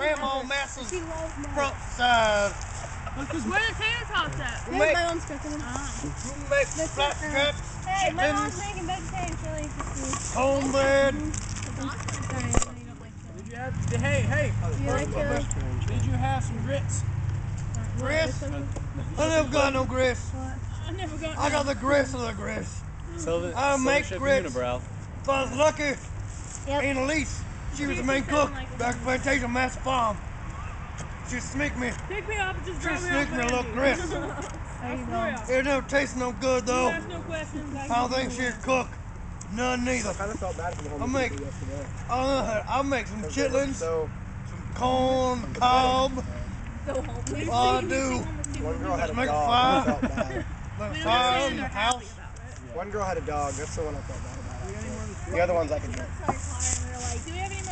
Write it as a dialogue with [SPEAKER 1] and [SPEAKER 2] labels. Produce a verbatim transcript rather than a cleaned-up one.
[SPEAKER 1] Grandma Massa's front side.
[SPEAKER 2] Because where the tater tots at?
[SPEAKER 1] We make,
[SPEAKER 3] my mom's cooking them.
[SPEAKER 1] we make flapjack,
[SPEAKER 3] Hey, my
[SPEAKER 1] chicken,
[SPEAKER 3] mom's making vegetarian chili.
[SPEAKER 1] cornbread.
[SPEAKER 4] Did you have, hey, hey,
[SPEAKER 3] Do you like chili?
[SPEAKER 4] did you have some grits?
[SPEAKER 1] Grits? I never got no grits.
[SPEAKER 2] I never got
[SPEAKER 1] I got the grits of the grits.
[SPEAKER 5] So the,
[SPEAKER 1] I
[SPEAKER 5] so
[SPEAKER 1] make
[SPEAKER 5] the
[SPEAKER 1] grits.
[SPEAKER 5] unibrow.
[SPEAKER 1] If I was lucky,
[SPEAKER 3] Yep.
[SPEAKER 1] Aunt Elise, she was the main cook back at Plantation Mass Farm. She sneaked me.
[SPEAKER 2] Pick me up and just
[SPEAKER 1] She
[SPEAKER 2] drop me off.
[SPEAKER 1] sneaked me a little grits.
[SPEAKER 3] There you go.
[SPEAKER 1] It never tastes no good though.
[SPEAKER 2] Ask no questions.
[SPEAKER 1] I don't think she'd cook. None neither.
[SPEAKER 4] I kind of felt bad for the
[SPEAKER 1] I'll
[SPEAKER 4] homeless
[SPEAKER 1] make,
[SPEAKER 4] people yesterday.
[SPEAKER 1] I'll, I'll make some
[SPEAKER 4] Because they look
[SPEAKER 1] chitlins,
[SPEAKER 4] So,
[SPEAKER 1] some corn, cob.
[SPEAKER 3] So homeless.
[SPEAKER 1] All I do,
[SPEAKER 4] one girl had a
[SPEAKER 1] Make a
[SPEAKER 4] dog.
[SPEAKER 1] fire.
[SPEAKER 4] I felt bad.
[SPEAKER 1] make a fire in the house.
[SPEAKER 4] One girl had a dog. That's the one I felt bad about. The other ones I could drink.
[SPEAKER 3] Started crying. We were like,
[SPEAKER 2] Do we have any